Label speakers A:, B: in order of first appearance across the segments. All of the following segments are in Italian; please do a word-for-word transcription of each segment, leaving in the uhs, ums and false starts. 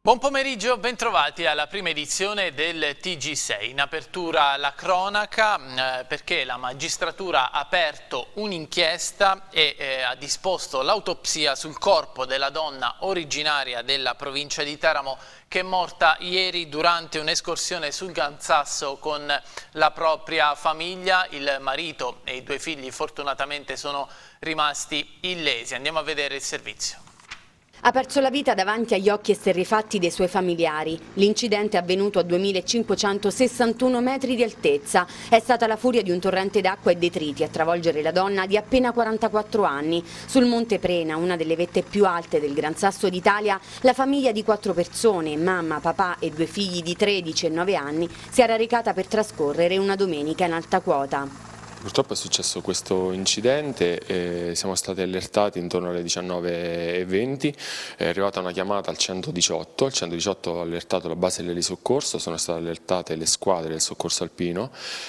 A: Buon pomeriggio, bentrovati alla prima edizione del T G sei. In apertura la cronaca eh, perché la magistratura ha aperto un'inchiesta e eh, ha disposto l'autopsia sul corpo della donna originaria della provincia di Teramo che è morta ieri durante un'escursione sul Gran Sasso con la propria famiglia. Il marito e i due figli fortunatamente sono rimasti illesi. Andiamo a vedere il servizio.
B: Ha perso la vita davanti agli occhi esterrefatti dei suoi familiari. L'incidente è avvenuto a duemilacinquecentosessantuno metri di altezza. È stata la furia di un torrente d'acqua e detriti a travolgere la donna di appena quarantaquattro anni. Sul Monte Prena, una delle vette più alte del Gran Sasso d'Italia, la famiglia di quattro persone, mamma, papà e due figli di tredici e nove anni, si era recata per trascorrere una domenica in alta quota.
C: Purtroppo è successo questo incidente, eh, siamo stati allertati intorno alle diciannove e venti, è arrivata una chiamata al centodiciotto, il centodiciotto ha allertato la base dell'elisoccorso, sono state allertate le squadre del soccorso alpino,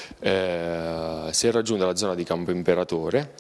C: eh, si è raggiunta la zona di Campo Imperatore,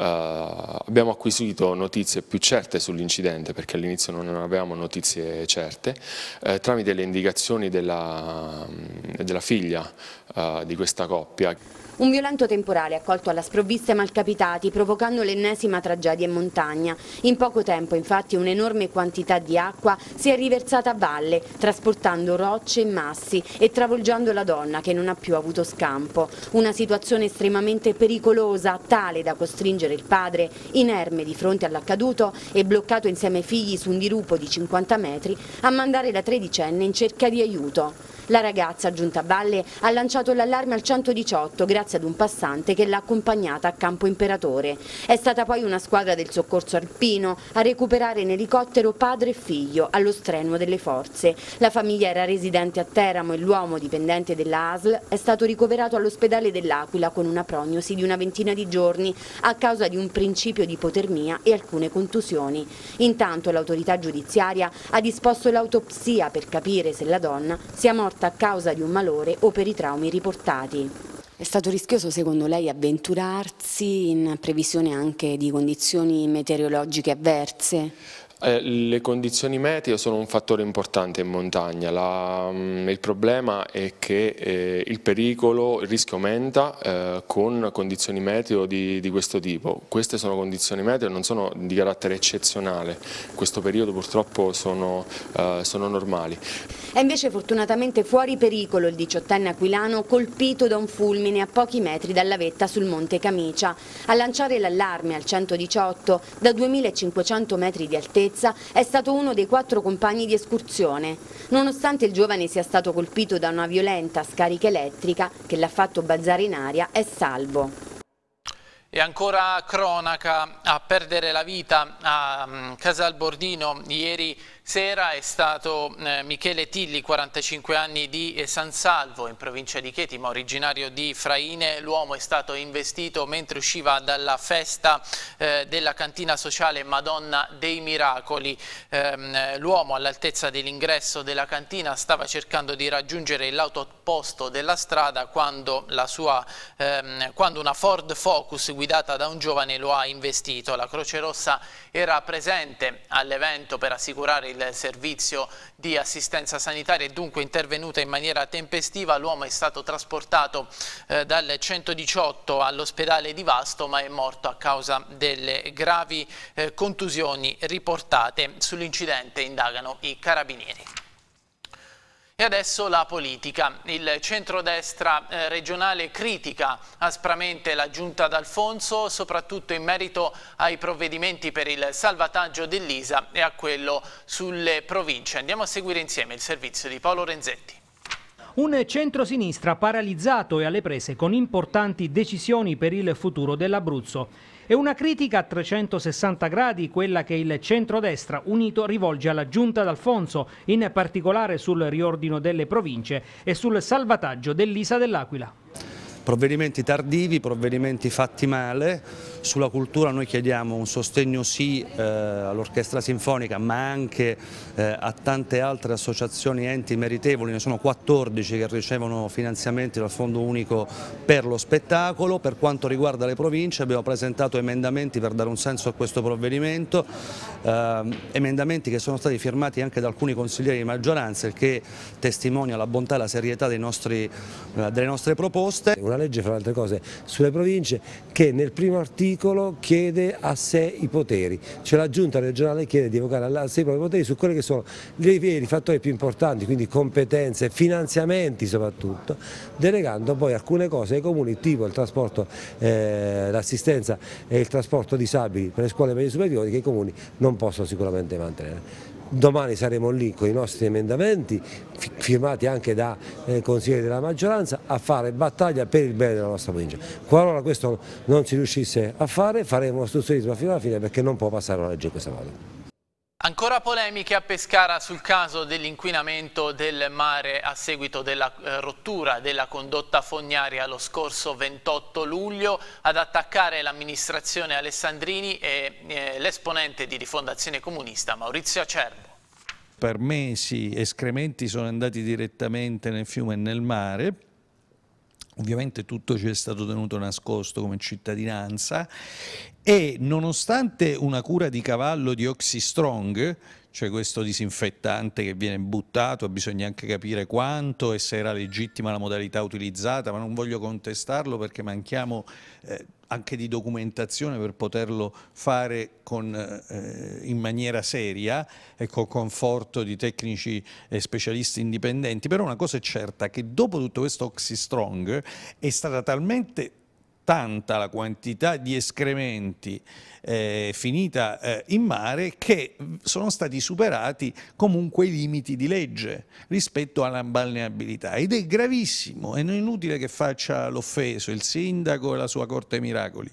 C: eh, abbiamo acquisito notizie più certe sull'incidente perché all'inizio non avevamo notizie certe, eh, tramite le indicazioni della, della figlia eh, di questa coppia.
B: Un violento temporale ha colto alla sprovvista i malcapitati, provocando l'ennesima tragedia in montagna. In poco tempo, infatti, un'enorme quantità di acqua si è riversata a valle, trasportando rocce e massi e travolgendo la donna che non ha più avuto scampo. Una situazione estremamente pericolosa, tale da costringere il padre, inerme di fronte all'accaduto e bloccato insieme ai figli su un dirupo di cinquanta metri, a mandare la tredicenne in cerca di aiuto. La ragazza, giunta a valle, ha lanciato l'allarme al centodiciotto grazie ad un passante che l'ha accompagnata a Campo Imperatore. È stata poi una squadra del soccorso alpino a recuperare in elicottero padre e figlio allo strenuo delle forze. La famiglia era residente a Teramo e l'uomo, dipendente della A S L, è stato ricoverato all'ospedale dell'Aquila con una prognosi di una ventina di giorni a causa di un principio di ipotermia e alcune contusioni. Intanto l'autorità giudiziaria ha disposto l'autopsia per capire se la donna sia morta a causa di un malore o per i traumi riportati. È stato rischioso secondo lei avventurarsi in previsione anche di condizioni meteorologiche avverse?
C: Eh, le condizioni meteo sono un fattore importante in montagna, la, mh, il problema è che eh, il pericolo, il rischio aumenta eh, con condizioni meteo di, di questo tipo. Queste sono condizioni meteo, non sono di carattere eccezionale, in questo periodo purtroppo sono, eh, sono normali.
B: È invece fortunatamente fuori pericolo il diciottenne aquilano colpito da un fulmine a pochi metri dalla vetta sul Monte Camicia. A lanciare l'allarme al centodiciotto da duemilacinquecento metri di altezza è stato uno dei quattro compagni di escursione. Nonostante il giovane sia stato colpito da una violenta scarica elettrica che l'ha fatto balzare in aria, è salvo.
A: E ancora cronaca, a perdere la vita a Casalbordino ieri sera è stato eh, Michele Tilli, quarantacinque anni, di San Salvo in provincia di Chieti, ma originario di Fraine. L'uomo è stato investito mentre usciva dalla festa eh, della cantina sociale Madonna dei Miracoli. Eh, l'uomo all'altezza dell'ingresso della cantina stava cercando di raggiungere l'autoposto della strada quando, la sua, ehm, quando una Ford Focus guidata da un giovane lo ha investito. La Croce Rossa era presente all'evento per assicurare il servizio di assistenza sanitaria e dunque intervenuta in maniera tempestiva. L'uomo è stato trasportato eh, dal centodiciotto all'ospedale di Vasto, ma è morto a causa delle gravi eh, contusioni riportate. Sull'incidente indagano i carabinieri. E adesso la politica. Il centrodestra eh, regionale critica aspramente la giunta d'Alfonso, soprattutto in merito ai provvedimenti per il salvataggio dell'I S A e a quello sulle province. Andiamo a seguire insieme il servizio di Paolo Renzetti.
D: Un centrosinistra paralizzato e alle prese con importanti decisioni per il futuro dell'Abruzzo. È una critica a trecentosessanta gradi quella che il centrodestra unito rivolge alla giunta d'Alfonso, in particolare sul riordino delle province e sul salvataggio dell'I S A dell'Aquila.
E: Provvedimenti tardivi, provvedimenti fatti male. Sulla cultura noi chiediamo un sostegno sì eh, all'Orchestra Sinfonica, ma anche eh, a tante altre associazioni e enti meritevoli. Ne sono quattordici che ricevono finanziamenti dal Fondo Unico per lo spettacolo. Per quanto riguarda le province abbiamo presentato emendamenti per dare un senso a questo provvedimento, eh, emendamenti che sono stati firmati anche da alcuni consiglieri di maggioranza, il che testimonia la bontà e la serietà dei nostri, eh, delle nostre proposte.
F: Una legge, fra le altre cose, sulle province che nel primo articolo chiede a sé i poteri, cioè la giunta regionale chiede di evocare a sé i propri poteri su quelli che sono i veri fattori più importanti, quindi competenze, finanziamenti soprattutto, delegando poi alcune cose ai comuni, tipo il trasporto, eh, l'assistenza e il trasporto disabili per le scuole medie superiori, che i comuni non possono sicuramente mantenere. Domani saremo lì con i nostri emendamenti, firmati anche da eh, consiglieri della maggioranza, a fare battaglia per il bene della nostra provincia. Qualora questo non si riuscisse a fare, faremo ostruzionismo fino alla fine, perché non può passare una legge in questo modo.
A: Ancora polemiche a Pescara sul caso dell'inquinamento del mare a seguito della eh, rottura della condotta fognaria lo scorso ventotto luglio. Ad attaccare l'amministrazione Alessandrini e eh, l'esponente di Rifondazione Comunista Maurizio Acerbo.
G: Per mesi escrementi sono andati direttamente nel fiume e nel mare. Ovviamente tutto ci è stato tenuto nascosto come cittadinanza e nonostante una cura di cavallo di Oxystrong, cioè questo disinfettante che viene buttato, bisogna anche capire quanto e se era legittima la modalità utilizzata, ma non voglio contestarlo perché manchiamo eh, anche di documentazione per poterlo fare con, eh, in maniera seria e con conforto di tecnici e specialisti indipendenti. Però una cosa è certa, che dopo tutto questo Oxystrong è stata talmente tanta la quantità di escrementi eh, finita eh, in mare che sono stati superati comunque i limiti di legge rispetto alla balneabilità, ed è gravissimo e non è inutile che faccia l'offeso il sindaco e la sua corte miracoli.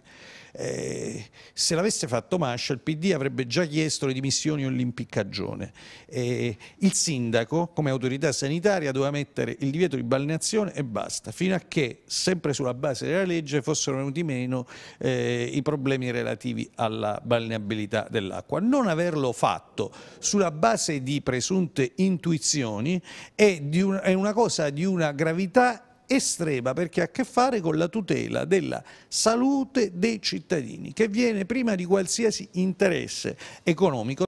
G: Eh, se l'avesse fatto Mascia, il P D avrebbe già chiesto le dimissioni o l'impiccagione. Eh, il sindaco, come autorità sanitaria, doveva mettere il divieto di balneazione e basta, fino a che, sempre sulla base della legge, fossero venuti meno eh, i problemi relativi alla balneabilità dell'acqua. Non averlo fatto sulla base di presunte intuizioni è, di un, è una cosa di una gravità estrema, perché ha a che fare con la tutela della salute dei cittadini, che viene prima di qualsiasi interesse economico.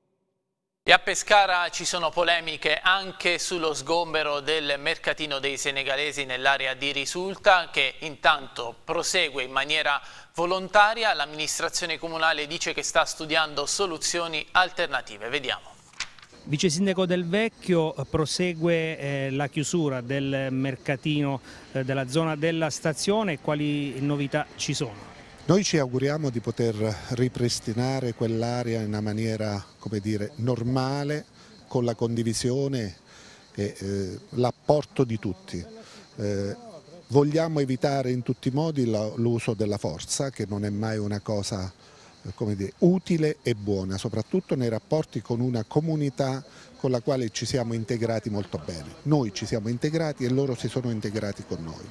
A: E a Pescara ci sono polemiche anche sullo sgombero del mercatino dei senegalesi nell'area di Risulta, che intanto prosegue in maniera volontaria. L'amministrazione comunale dice che sta studiando soluzioni alternative. Vediamo.
D: Vice Sindaco Del Vecchio, prosegue eh, la chiusura del mercatino eh, della zona della stazione. Quali novità ci sono?
H: Noi ci auguriamo di poter ripristinare quell'area in una maniera, come dire, normale, con la condivisione e eh, l'apporto di tutti. Eh, vogliamo evitare in tutti i modi l'uso della forza, che non è mai una cosa, come dire, utile e buona, soprattutto nei rapporti con una comunità con la quale ci siamo integrati molto bene. Noi ci siamo integrati e loro si sono integrati con noi.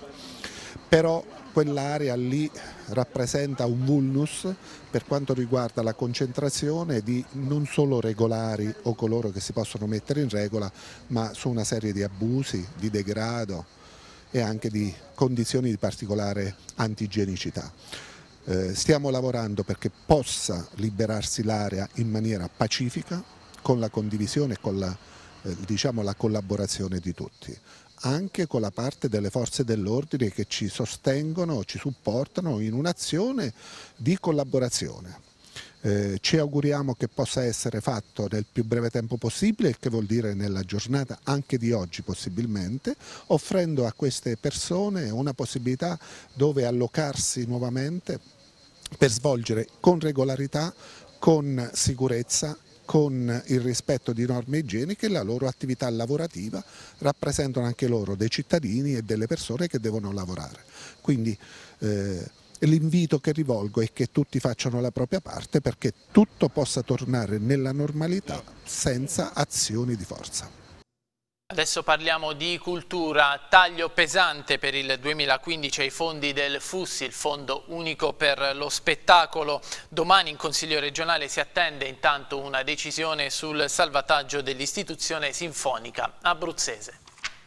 H: Però quell'area lì rappresenta un vulnus per quanto riguarda la concentrazione di non solo regolari o coloro che si possono mettere in regola, ma su una serie di abusi, di degrado e anche di condizioni di particolare antigienicità. Eh, stiamo lavorando perché possa liberarsi l'area in maniera pacifica, con la condivisione e con la, eh, diciamo, la collaborazione di tutti, anche con la parte delle forze dell'ordine che ci sostengono, ci supportano in un'azione di collaborazione. Eh, ci auguriamo che possa essere fatto nel più breve tempo possibile, il che vuol dire nella giornata anche di oggi possibilmente, offrendo a queste persone una possibilità dove allocarsi nuovamente per svolgere con regolarità, con sicurezza, con il rispetto di norme igieniche la loro attività lavorativa. Rappresentano anche loro dei cittadini e delle persone che devono lavorare. Quindi eh, l'invito che rivolgo è che tutti facciano la propria parte perché tutto possa tornare nella normalità senza azioni di forza.
A: Adesso parliamo di cultura, taglio pesante per il duemilaquindici ai fondi del F U S, il Fondo Unico per lo Spettacolo. Domani in Consiglio regionale si attende intanto una decisione sul salvataggio dell'istituzione sinfonica abruzzese.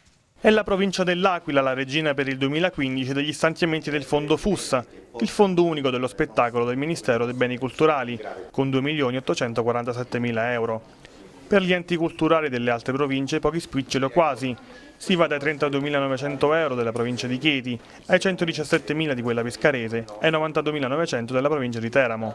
I: È la provincia dell'Aquila la regina per il duemilaquindici degli stanziamenti del Fondo F U S, il Fondo Unico dello Spettacolo del Ministero dei Beni Culturali, con due milioni ottocentoquarantasettemila euro. Per gli enti culturali delle altre province pochi spiccioli o quasi. Si va dai trentaduemilanovecento euro della provincia di Chieti ai centodiciassettemila di quella pescarese e ai novantaduemilanovecento della provincia di Teramo.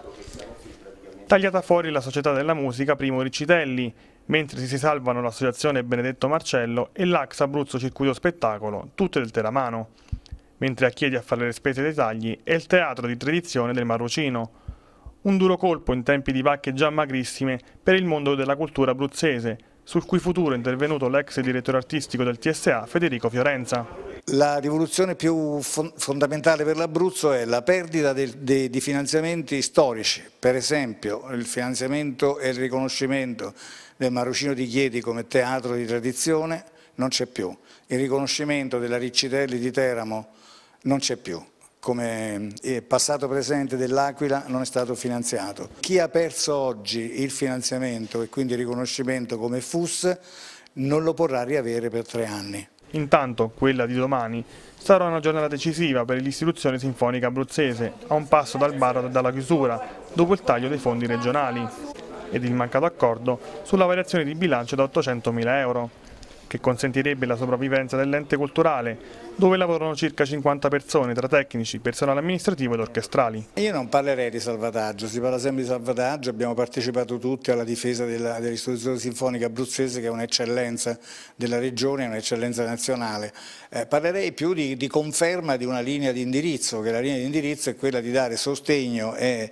I: Tagliata fuori la Società della Musica Primo Riccitelli, mentre si salvano l'Associazione Benedetto Marcello e l'A X Abruzzo Circuito Spettacolo, tutte del Teramano. Mentre a Chieti a fare le spese dei tagli è il Teatro di Tradizione del Marrucino. Un duro colpo in tempi di vacche già magrissime per il mondo della cultura abruzzese, sul cui futuro è intervenuto l'ex direttore artistico del T S A Federico Fiorenza.
J: La rivoluzione più fondamentale per l'Abruzzo è la perdita de, de, di finanziamenti storici, per esempio il finanziamento e il riconoscimento del Marrucino di Chieti come teatro di tradizione non c'è più, il riconoscimento della Riccitelli di Teramo non c'è più. Come passato presente dell'Aquila non è stato finanziato. Chi ha perso oggi il finanziamento e quindi il riconoscimento come F U S non lo potrà riavere per tre anni.
I: Intanto, quella di domani sarà una giornata decisiva per l'istituzione sinfonica abruzzese, a un passo dal baratro e dalla chiusura, dopo il taglio dei fondi regionali, ed il mancato accordo sulla variazione di bilancio da ottocentomila euro. Che consentirebbe la sopravvivenza dell'ente culturale, dove lavorano circa cinquanta persone tra tecnici, personale amministrativo ed orchestrali.
J: Io non parlerei di salvataggio, si parla sempre di salvataggio, abbiamo partecipato tutti alla difesa dell'istituzione sinfonica abruzzese che è un'eccellenza della regione, un'eccellenza nazionale. Eh, parlerei più di, di conferma di una linea di indirizzo, che la linea di indirizzo è quella di dare sostegno e,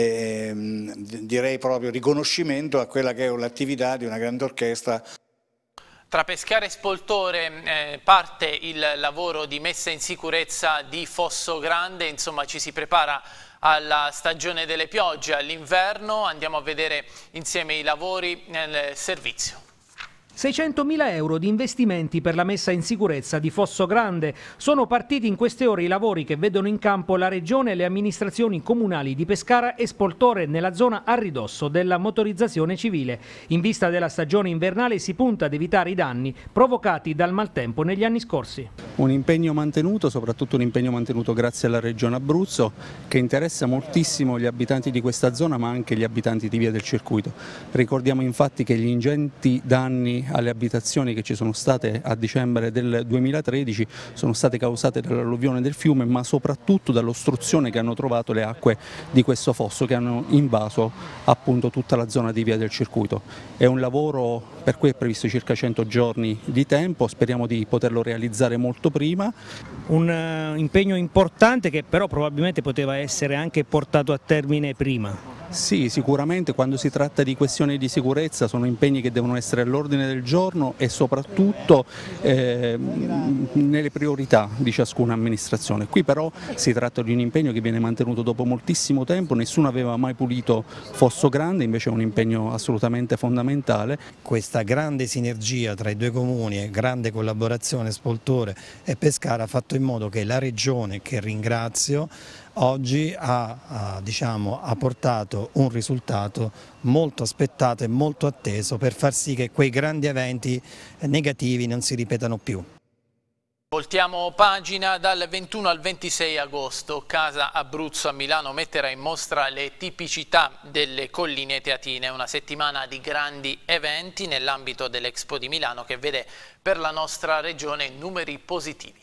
J: e direi proprio riconoscimento a quella che è l'attività di una grande orchestra.
A: Tra Pescara e Spoltore eh, parte il lavoro di messa in sicurezza di Fosso Grande, insomma ci si prepara alla stagione delle piogge, all'inverno, andiamo a vedere insieme i lavori nel servizio.
D: seicentomila euro di investimenti per la messa in sicurezza di Fosso Grande. Sono partiti in queste ore i lavori che vedono in campo la Regione e le amministrazioni comunali di Pescara e Spoltore nella zona a ridosso della motorizzazione civile. In vista della stagione invernale si punta ad evitare i danni provocati dal maltempo negli anni scorsi.
K: Un impegno mantenuto, soprattutto un impegno mantenuto grazie alla Regione Abruzzo, che interessa moltissimo gli abitanti di questa zona ma anche gli abitanti di Via del Circuito. Ricordiamo infatti che gli ingenti danni alle abitazioni che ci sono state a dicembre del duemilatredici sono state causate dall'alluvione del fiume, ma soprattutto dall'ostruzione che hanno trovato le acque di questo fosso, che hanno invaso appunto tutta la zona di Via del Circuito. È un lavoro per cui è previsto circa cento giorni di tempo, speriamo di poterlo realizzare molto prima.
D: Un uh, impegno importante che però probabilmente poteva essere anche portato a termine prima.
K: Sì, sicuramente quando si tratta di questioni di sicurezza sono impegni che devono essere all'ordine del giorno e soprattutto eh, nelle priorità di ciascuna amministrazione. Qui però si tratta di un impegno che viene mantenuto dopo moltissimo tempo, nessuno aveva mai pulito Fosso Grande, invece è un impegno assolutamente fondamentale.
L: Questa grande sinergia tra i due comuni e grande collaborazione Spoltore e Pescara ha fatto in modo che la Regione, che ringrazio, oggi ha, ha, diciamo, ha portato un risultato molto aspettato e molto atteso per far sì che quei grandi eventi negativi non si ripetano più.
A: Voltiamo pagina. Dal ventuno al ventisei agosto Casa Abruzzo a Milano metterà in mostra le tipicità delle colline teatine, una settimana di grandi eventi nell'ambito dell'Expo di Milano che vede per la nostra regione numeri positivi.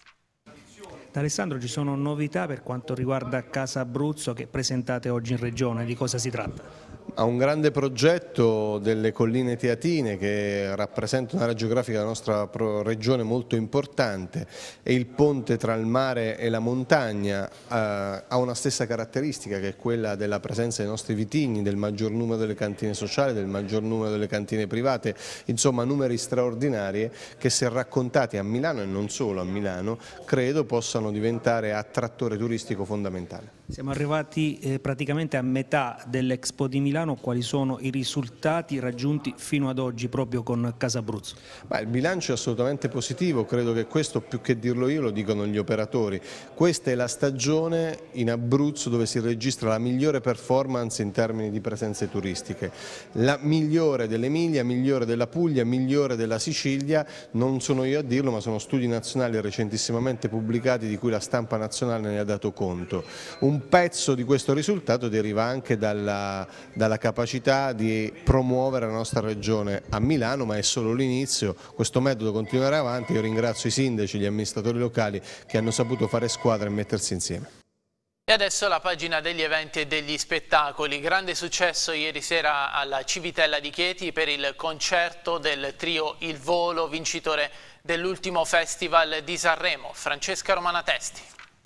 D: Alessandro, ci sono novità per quanto riguarda Casa Abruzzo che presentate oggi in regione, di cosa si tratta?
M: Ha un grande progetto delle colline teatine che rappresenta un'area geografica della nostra regione molto importante e il ponte tra il mare e la montagna eh, ha una stessa caratteristica che è quella della presenza dei nostri vitigni, del maggior numero delle cantine sociali, del maggior numero delle cantine private, insomma numeri straordinari che se raccontati a Milano e non solo a Milano credo possano diventare attrattore turistico fondamentale.
D: Siamo arrivati eh, praticamente a metà dell'Expo di Milano. Quali sono i risultati raggiunti fino ad oggi proprio con Casa Abruzzo?
M: Beh, il bilancio è assolutamente positivo, credo che questo, più che dirlo io, lo dicono gli operatori. Questa è la stagione in Abruzzo dove si registra la migliore performance in termini di presenze turistiche, la migliore dell'Emilia, migliore della Puglia, migliore della Sicilia. Non sono io a dirlo, ma sono studi nazionali recentissimamente pubblicati di cui la stampa nazionale ne ha dato conto. Un Un pezzo di questo risultato deriva anche dalla, dalla capacità di promuovere la nostra regione a Milano, ma è solo l'inizio, questo metodo continuerà avanti. Io ringrazio i sindaci, gli amministratori locali che hanno saputo fare squadra e mettersi insieme.
A: E adesso la pagina degli eventi e degli spettacoli. Grande successo ieri sera alla Civitella di Chieti per il concerto del trio Il Volo, vincitore dell'ultimo festival di Sanremo. Francesca Romana Testi.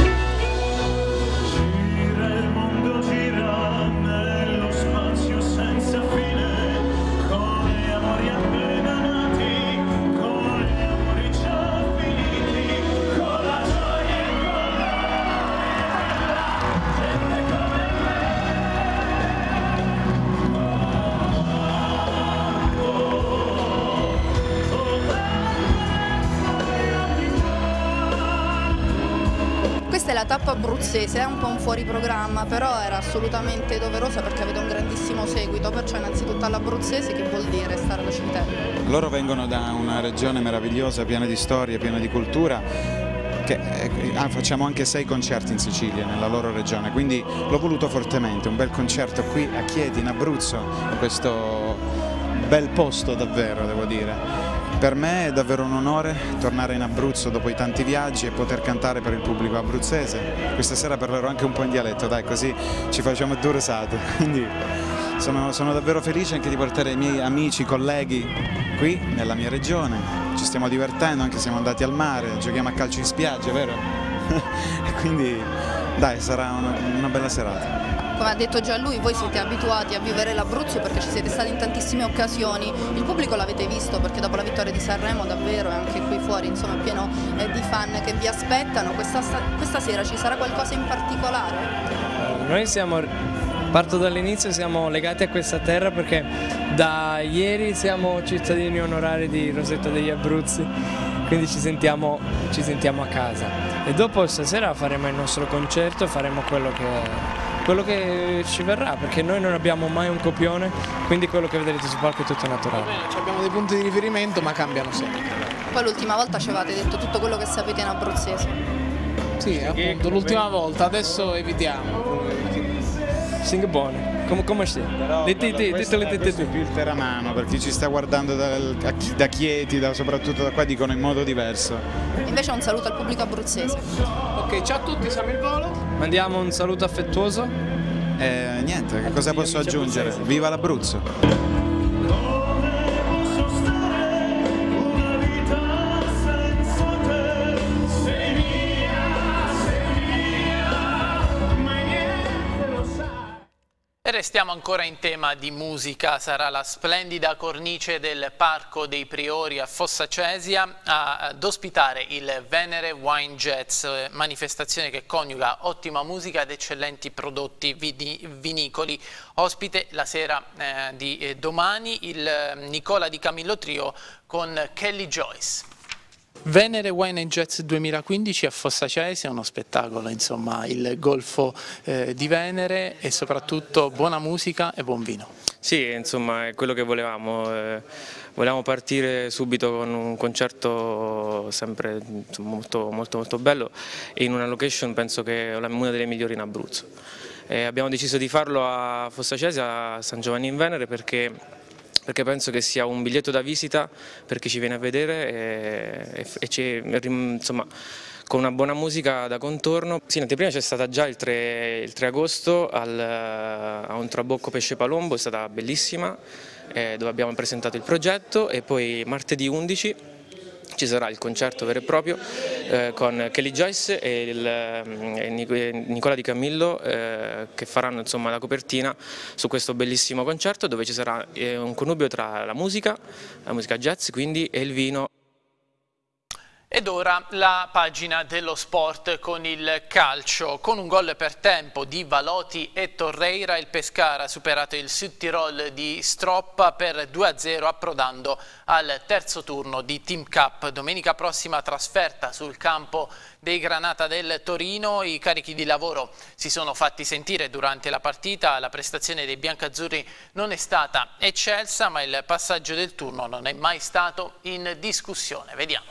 N: Questa è la tappa abruzzese, è un po' un fuori programma, però era assolutamente doverosa perché avete un grandissimo seguito, perciò innanzitutto all'abruzzese, che vuol dire stare alla Civitella.
O: Loro vengono da una regione meravigliosa, piena di storia, piena di cultura, che eh, facciamo anche sei concerti in Sicilia, nella loro regione, quindi l'ho voluto fortemente, un bel concerto qui a Chieti, in Abruzzo, in questo bel posto davvero, devo dire. Per me è davvero un onore tornare in Abruzzo dopo i tanti viaggi e poter cantare per il pubblico abruzzese. Questa sera parlerò anche un po' in dialetto, dai, così ci facciamo due risate. Quindi sono, sono davvero felice anche di portare i miei amici, colleghi qui nella mia regione. Ci stiamo divertendo, anche siamo andati al mare, giochiamo a calcio in spiaggia, vero? E quindi dai, sarà una, una bella serata.
N: Come ha detto già lui, voi siete abituati a vivere l'Abruzzo perché ci siete stati in tantissime occasioni, il pubblico l'avete visto perché dopo la vittoria di Sanremo davvero è anche qui fuori insomma pieno eh, di fan che vi aspettano. Questa, questa sera ci sarà qualcosa in particolare?
P: Noi siamo, parto dall'inizio, siamo legati a questa terra perché da ieri siamo cittadini onorari di Rosetta degli Abruzzi, quindi ci sentiamo, ci sentiamo a casa. E dopo stasera faremo il nostro concerto, faremo quello che... quello che ci verrà, perché noi non abbiamo mai un copione, quindi quello che vedrete sul palco è tutto naturale.
Q: Abbiamo dei punti di riferimento ma cambiano sempre.
N: Poi l'ultima volta ci avevate detto tutto quello che sapete in abruzzese.
Q: Sì, appunto, l'ultima volta, adesso evitiamo.
P: Sing buone, come, come stai?
O: Questo è più il teramano, per chi ci sta guardando da, da Chieti, da, soprattutto da qua, dicono in modo diverso.
N: Invece un saluto al pubblico abruzzese.
Q: Ok, ciao a tutti, siamo il Volo.
P: Mandiamo un saluto affettuoso.
O: Eh, niente, che cosa posso aggiungere? Viva l'Abruzzo!
A: E restiamo ancora in tema di musica. Sarà la splendida cornice del Parco dei Priori a Fossa Cesia ad ospitare il Venere Wine Jazz, manifestazione che coniuga ottima musica ed eccellenti prodotti vinicoli. Ospite la sera eh, di domani il Nicola di Camillo Trio con Kelly Joyce. Venere Wine and Jazz duemilaquindici a Fossa Cesia, uno spettacolo, insomma, il golfo eh, di Venere e soprattutto buona musica e buon vino.
R: Sì, insomma, è quello che volevamo. Eh, volevamo partire subito con un concerto sempre insomma, molto, molto, molto bello e in una location penso che è una delle migliori in Abruzzo. Eh, abbiamo deciso di farlo a Fossa Cesia, a San Giovanni in Venere, perché perché penso che sia un biglietto da visita per chi ci viene a vedere e, e ci, insomma, con una buona musica da contorno. Sì, l'anteprima c'è stata già il tre, il tre agosto al, a un trabocco Pesce Palombo, è stata bellissima, eh, dove abbiamo presentato il progetto, e poi martedì undici ci sarà il concerto vero e proprio eh, con Kelly Joyce e, il, e Nicola Di Camillo eh, che faranno insomma, la copertina su questo bellissimo concerto, dove ci sarà eh, un connubio tra la musica, la musica jazz quindi, e il vino.
A: Ed ora la pagina dello sport con il calcio. Con un gol per tempo di Valoti e Torreira, il Pescara ha superato il Südtirol di Stroppa per due a zero, approdando al terzo turno di Team Cup. Domenica prossima trasferta sul campo dei Granata del Torino. I carichi di lavoro si sono fatti sentire durante la partita. La prestazione dei biancazzurri non è stata eccelsa, ma il passaggio del turno non è mai stato in discussione. Vediamo.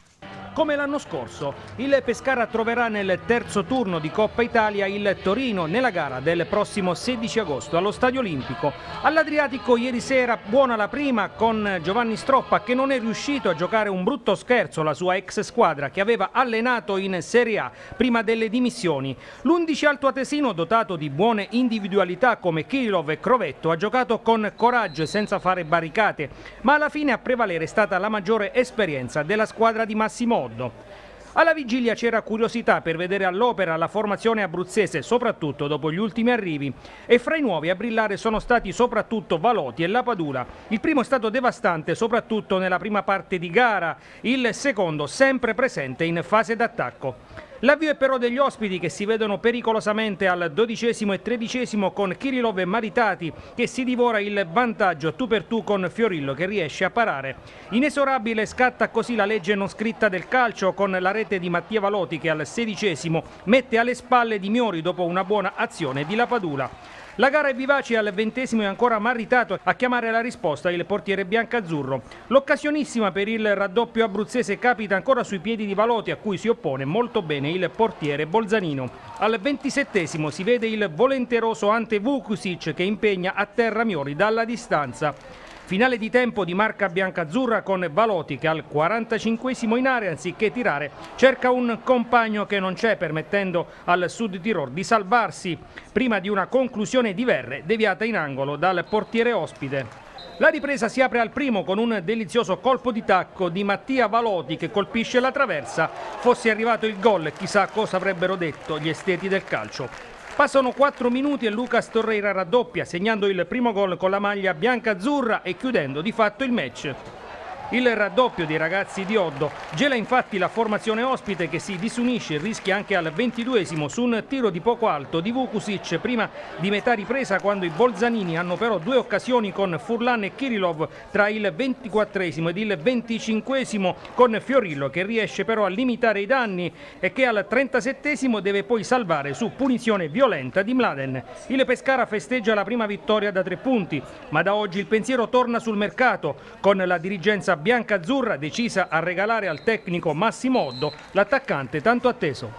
D: Come l'anno scorso, il Pescara troverà nel terzo turno di Coppa Italia il Torino nella gara del prossimo sedici agosto allo Stadio Olimpico. All'Adriatico ieri sera buona la prima con Giovanni Stroppa, che non è riuscito a giocare un brutto scherzo alla sua ex squadra che aveva allenato in Serie A prima delle dimissioni. L'undici altoatesino, dotato di buone individualità come Kirillov e Crovetto, ha giocato con coraggio e senza fare barricate, ma alla fine a prevalere è stata la maggiore esperienza della squadra di Massimo Oddo. Alla vigilia c'era curiosità per vedere all'opera la formazione abruzzese, soprattutto dopo gli ultimi arrivi, e fra i nuovi a brillare sono stati soprattutto Valoti e Lapadula. Il primo è stato devastante, soprattutto nella prima parte di gara, il secondo sempre presente in fase d'attacco. L'avvio è però degli ospiti, che si vedono pericolosamente al dodicesimo e tredicesimo con Kirillov e Maritati, che si divora il vantaggio tu per tu con Fiorillo, che riesce a parare. Inesorabile scatta così la legge non scritta del calcio, con la rete di Mattia Valoti che al sedicesimo mette alle spalle di Miori dopo una buona azione di Lapadula. La gara è vivace, al ventesimo è ancora Maritato a chiamare la risposta il portiere biancazzurro. L'occasionissima per il raddoppio abruzzese capita ancora sui piedi di Valoti, a cui si oppone molto bene il portiere Bolzanino. Al ventisettesimo si vede il volenteroso Ante Vukusic che impegna a terra Miori dalla distanza. Finale di tempo di marca biancazzurra con Valoti che al quarantacinquesimo in area, anziché tirare, cerca un compagno che non c'è, permettendo al Sud Tirol di salvarsi prima di una conclusione di Verre deviata in angolo dal portiere ospite. La ripresa si apre al primo con un delizioso colpo di tacco di Mattia Valoti che colpisce la traversa. Fosse arrivato il gol, chissà cosa avrebbero detto gli esteti del calcio. Passano quattro minuti e Lucas Torreira raddoppia, segnando il primo gol con la maglia bianca-azzurra e chiudendo di fatto il match. Il raddoppio dei ragazzi di Oddo gela infatti la formazione ospite, che si disunisce e rischia anche al ventiduesimo su un tiro di poco alto di Vukusic prima di metà ripresa, quando i bolzanini hanno però due occasioni con Furlan e Kirillov tra il ventiquattresimo ed il venticinquesimo, con Fiorillo che riesce però a limitare i danni e che al trentasettesimo deve poi salvare su punizione violenta di Mladen. Il Pescara festeggia la prima vittoria da tre punti, ma da oggi il pensiero torna sul mercato, con la dirigenza bianca-azzurra decisa a regalare al tecnico Massimo Oddo l'attaccante tanto atteso.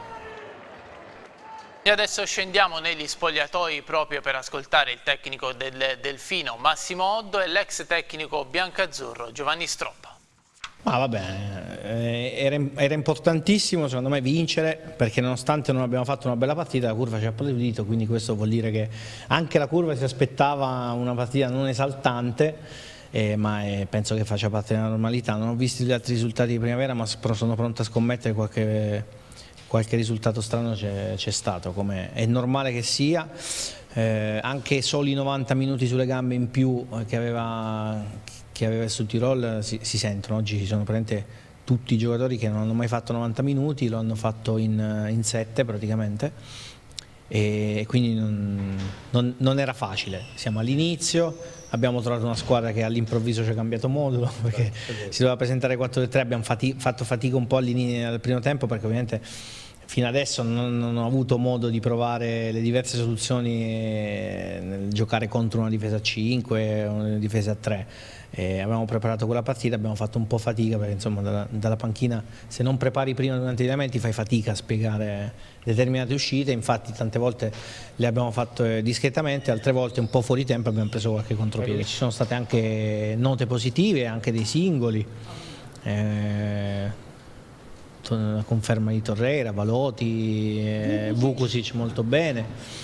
A: E adesso scendiamo negli spogliatoi proprio per ascoltare il tecnico del Delfino Massimo Oddo e l'ex tecnico bianca-azzurro Giovanni Stroppa.
S: Ma va bene, era, era importantissimo secondo me vincere, perché nonostante non abbiamo fatto una bella partita la curva ci ha applaudito, quindi questo vuol dire che anche la curva si aspettava una partita non esaltante. Eh, ma eh, penso che faccia parte della normalità. Non ho visto gli altri risultati di primavera, ma sono pronto a scommettere qualche, qualche risultato strano c'è stato, come è normale che sia. Eh, anche soli novanta minuti sulle gambe in più che aveva, che aveva il Südtirol si, si sentono. Oggi ci sono presente tutti i giocatori che non hanno mai fatto novanta minuti, lo hanno fatto in, in sette praticamente, e quindi non, non, non era facile. Siamo all'inizio. Abbiamo trovato una squadra che all'improvviso ci ha cambiato modulo, perché si doveva presentare quattro tre tre, abbiamo fati, fatto fatica un po' al primo tempo, perché ovviamente fino adesso non, non ho avuto modo di provare le diverse soluzioni nel giocare contro una difesa a cinque o una difesa a tre. E abbiamo preparato quella partita, abbiamo fatto un po' fatica, perché insomma dalla, dalla panchina, se non prepari prima durante gli allenamenti fai fatica a spiegare determinate uscite. Infatti tante volte le abbiamo fatte discretamente, altre volte un po' fuori tempo abbiamo preso qualche contropiede. Ci sono state anche note positive, anche dei singoli, eh, la conferma di Torreira, Valoti, eh, Vukusic molto bene.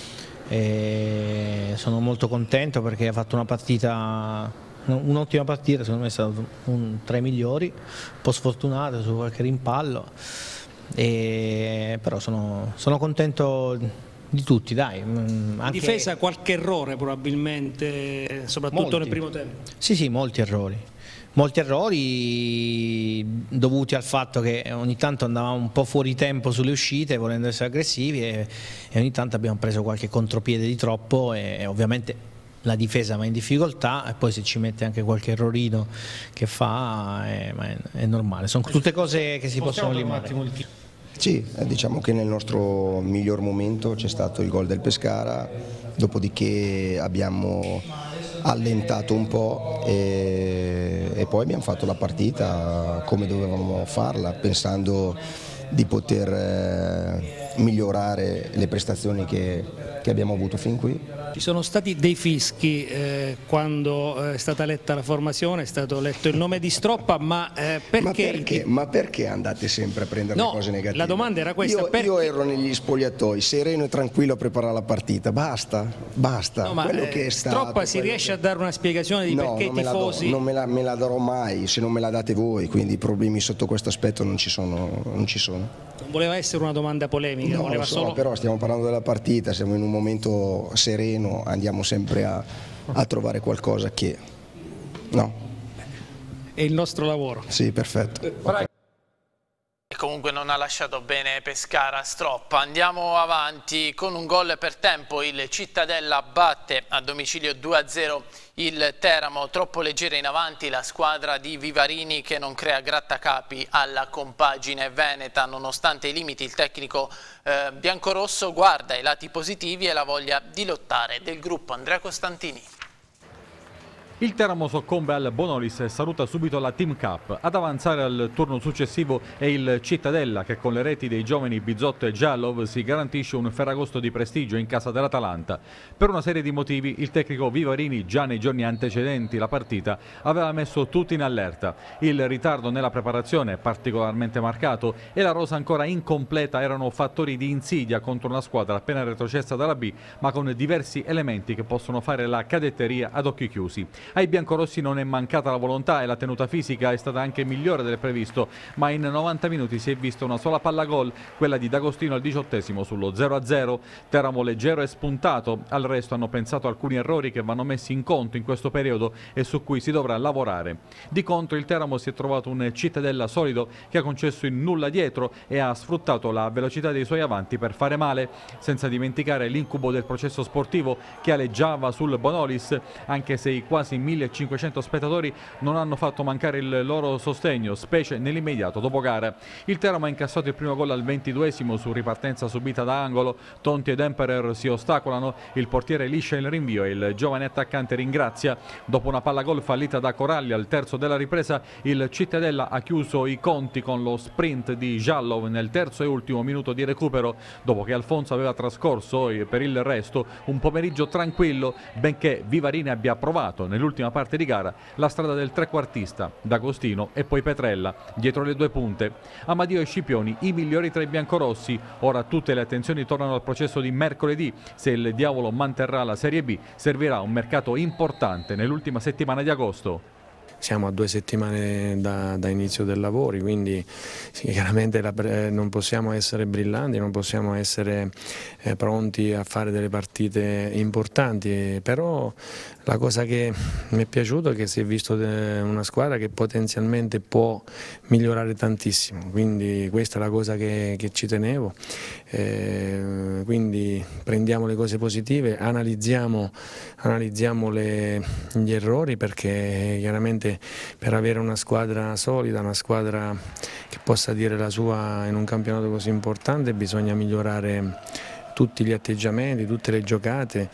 S: E sono molto contento perché ha fatto una partita, un'ottima partita, secondo me è stato un, tra i migliori, un po' sfortunato su qualche rimpallo, e, però sono, sono contento di tutti, dai. Anche
D: difesa qualche errore probabilmente, soprattutto
S: molti.
D: Nel primo tempo.
S: Sì, sì, molti errori. molti errori dovuti al fatto che ogni tanto andavamo un po' fuori tempo sulle uscite volendo essere aggressivi e, e ogni tanto abbiamo preso qualche contropiede di troppo e, e ovviamente la difesa va in difficoltà e poi se ci mette anche qualche errorino che fa è, è, è normale, sono tutte cose che si possono limare.
T: Sì, diciamo che nel nostro miglior momento c'è stato il gol del Pescara, dopodiché abbiamo allentato un po' e, e poi abbiamo fatto la partita come dovevamo farla, pensando di poter eh, migliorare le prestazioni che, che abbiamo avuto fin qui.
U: Ci sono stati dei fischi eh, quando è stata letta la formazione, è stato letto il nome di Stroppa, ma eh, perché...
T: Ma perché, ma perché andate sempre a prendere
U: no,
T: le cose negative?
U: La domanda era questa.
T: Io,
U: perché...
T: io ero negli spogliatoi, sereno e tranquillo a preparare la partita, basta, basta.
U: No, ma,
T: quello
U: eh,
T: che è stato,
U: Stroppa si riesce
T: che...
U: a dare una spiegazione di
T: no,
U: perché i tifosi...
T: Non me la, me la darò mai se non me la date voi, quindi problemi sotto questo aspetto non ci sono. Non ci sono.
U: Non voleva essere una domanda polemica,
T: no,
U: voleva
T: so,
U: solo...
T: però stiamo parlando della partita, siamo in un momento sereno, andiamo sempre a, a trovare qualcosa che... no.
U: È il nostro lavoro.
T: Sì, perfetto. Okay.
A: Comunque non ha lasciato bene Pescara Stroppa. Andiamo avanti con un gol per tempo. Il Cittadella batte a domicilio due a zero il Teramo, troppo leggera in avanti la squadra di Vivarini che non crea grattacapi alla compagine veneta. Nonostante i limiti il tecnico eh, biancorosso guarda i lati positivi e la voglia di lottare del gruppo. Andrea Costantini.
V: Il Teramo soccombe al Bonolis e saluta subito la Team Cup. Ad avanzare al turno successivo è il Cittadella che con le reti dei giovani Bizzotto e Giallov si garantisce un Ferragosto di prestigio in casa dell'Atalanta. Per una serie di motivi il tecnico Vivarini già nei giorni antecedenti la partita aveva messo tutti in allerta. Il ritardo nella preparazione particolarmente marcato e la rosa ancora incompleta erano fattori di insidia contro una squadra appena retrocessa dalla B ma con diversi elementi che possono fare la cadetteria ad occhi chiusi. Ai biancorossi non è mancata la volontà e la tenuta fisica è stata anche migliore del previsto, ma in novanta minuti si è vista una sola palla gol, quella di D'Agostino al diciottesimo sullo zero a zero. Teramo leggero e spuntato, al resto hanno pensato alcuni errori che vanno messi in conto in questo periodo e su cui si dovrà lavorare. Di contro il Teramo si è trovato un Cittadella solido che ha concesso il nulla dietro e ha sfruttato la velocità dei suoi avanti per fare male, senza dimenticare l'incubo del processo sportivo che aleggiava sul Bonolis, anche se i quasi millecinquecento spettatori non hanno fatto mancare il loro sostegno, specie nell'immediato dopo gara. Il Teramo ha incassato il primo gol al ventiduesimo su ripartenza subita da angolo, Tonti ed Emperor si ostacolano, il portiere liscia il rinvio e il giovane attaccante ringrazia. Dopo una palla gol fallita da Coralli al terzo della ripresa, il Cittadella ha chiuso i conti con lo sprint di Giallov nel terzo e ultimo minuto di recupero, dopo che Alfonso aveva trascorso per il resto un pomeriggio tranquillo, benché Vivarini abbia provato nell'ultimo L'ultima parte di gara la strada del trequartista, D'Agostino e poi Petrella, dietro le due punte. Amadio e Scipioni, i migliori tra i biancorossi. Ora tutte le attenzioni tornano al processo di mercoledì. Se il Diavolo manterrà la Serie B, servirà un mercato importante nell'ultima settimana di agosto.
W: Siamo a due settimane da, da inizio dei lavori, quindi sì, chiaramente la, eh, non possiamo essere brillanti, non possiamo essere eh, pronti a fare delle partite importanti, però la cosa che mi è piaciuto è che si è visto una squadra che potenzialmente può migliorare tantissimo, quindi questa è la cosa che, che ci tenevo, eh, quindi prendiamo le cose positive, analizziamo, analizziamo le, gli errori perché chiaramente per avere una squadra solida, una squadra che possa dire la sua in un campionato così importante bisogna migliorare tutti gli atteggiamenti, tutte le giocate.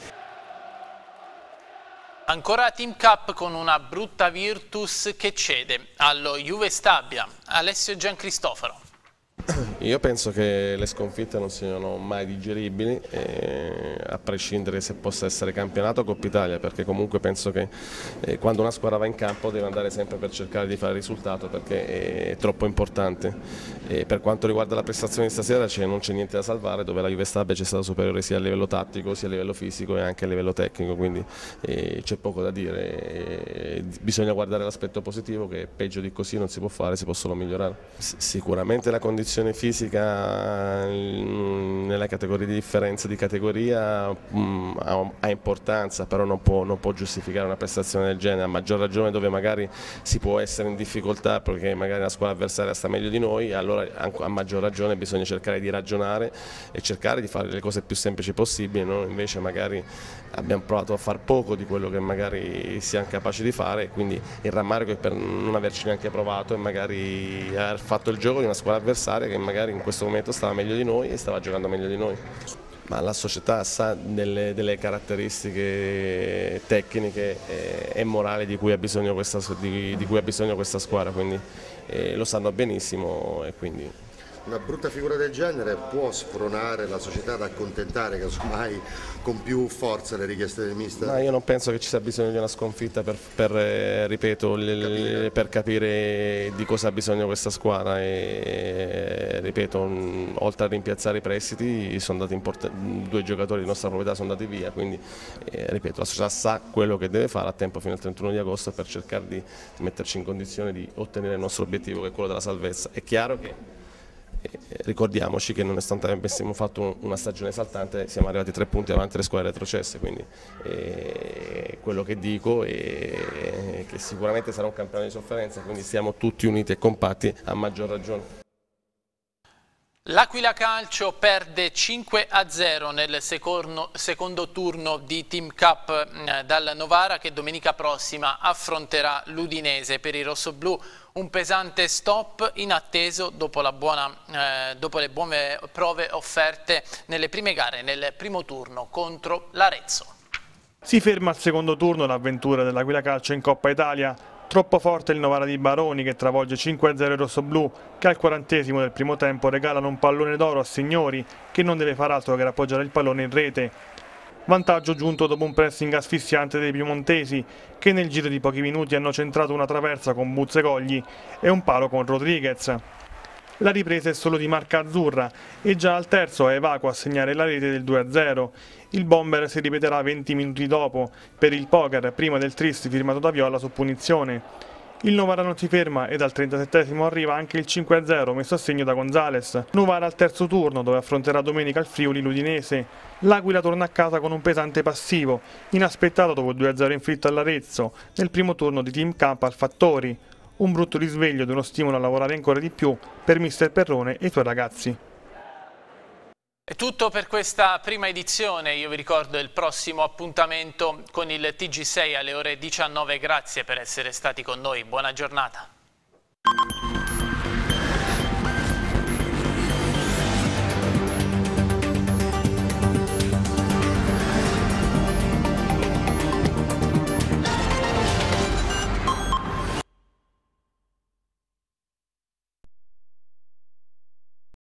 A: Ancora Team Cup con una brutta Virtus che cede allo Juve Stabia. Alessio Giancristoforo.
X: Io penso che le sconfitte non siano mai digeribili, eh, a prescindere se possa essere campionato o Coppa Italia, perché comunque penso che eh, quando una squadra va in campo deve andare sempre per cercare di fare il risultato perché è, è troppo importante. E per quanto riguarda la prestazione di stasera non c'è niente da salvare, dove la Juve Stabia c'è stata superiore sia a livello tattico, sia a livello fisico e anche a livello tecnico, quindi eh, c'è poco da dire. E bisogna guardare l'aspetto positivo che peggio di così non si può fare, si può solo migliorare. S- sicuramente la condizione condizione fisica nella categoria di differenza di categoria mh, ha, ha importanza, però non può, non può giustificare una prestazione del genere, a maggior ragione dove magari si può essere in difficoltà perché magari la squadra avversaria sta meglio di noi, allora a maggior ragione bisogna cercare di ragionare e cercare di fare le cose più semplici possibili. Noi invece magari abbiamo provato a far poco di quello che magari siamo capaci di fare, quindi il rammarico è per non averci neanche provato e magari aver fatto il gioco di una squadra avversaria che magari in questo momento stava meglio di noi e stava giocando meglio di noi. Ma la società sa delle, delle caratteristiche tecniche e, e morali di cui ha bisogno questa, di, di cui ha bisogno questa squadra, quindi eh, lo sanno benissimo e quindi...
B: Una brutta figura del genere può spronare la società ad accontentare casomai con più forza le richieste del mister?
X: Ma io non penso che ci sia bisogno di una sconfitta per, per eh, ripeto, capire. per capire di cosa ha bisogno questa squadra e ripeto, mh, oltre a rimpiazzare i prestiti sono andati due giocatori di nostra proprietà sono andati via, quindi eh, ripeto, la società sa quello che deve fare a tempo fino al trentuno di agosto per cercare di metterci in condizione di ottenere il nostro obiettivo che è quello della salvezza. È chiaro che ricordiamoci che nonostante avessimo fatto una stagione esaltante siamo arrivati tre punti avanti alle squadre retrocesse, quindi eh, quello che dico è che sicuramente sarà un campionato di sofferenza, quindi siamo tutti uniti e compatti a maggior ragione.
A: L'Aquila Calcio perde cinque a zero nel secondo, secondo turno di Team Cup eh, dal Novara, che domenica prossima affronterà l'Udinese. Per i rossoblù un pesante stop inatteso dopo, la buona, eh, dopo le buone prove offerte nelle prime gare nel primo turno contro l'Arezzo.
I: Si ferma al secondo turno l'avventura dell'Aquila Calcio in Coppa Italia. Troppo forte il Novara di Baroni che travolge cinque a zero i rossoblù, che al quarantesimo del primo tempo regalano un pallone d'oro a Signori, che non deve far altro che appoggiare il pallone in rete. Vantaggio giunto dopo un pressing asfissiante dei piemontesi, che nel giro di pochi minuti hanno centrato una traversa con Buzzegogli e un palo con Rodriguez. La ripresa è solo di marca azzurra e già al terzo è Evaco a segnare la rete del due a zero. Il bomber si ripeterà venti minuti dopo per il poker prima del tris firmato da Viola su punizione. Il Novara non si ferma ed al trentasettesimo arriva anche il cinque a zero messo a segno da Gonzales. Novara al terzo turno dove affronterà domenica il Friuli l'Udinese. L'Aquila torna a casa con un pesante passivo, inaspettato dopo il due a zero inflitto all'Arezzo nel primo turno di Team Cup al Fattori. Un brutto risveglio ed uno stimolo a lavorare ancora di più per mister Perrone e i suoi ragazzi.
A: È tutto per questa prima edizione, io vi ricordo il prossimo appuntamento con il T G sei alle ore diciannove, grazie per essere stati con noi, buona giornata.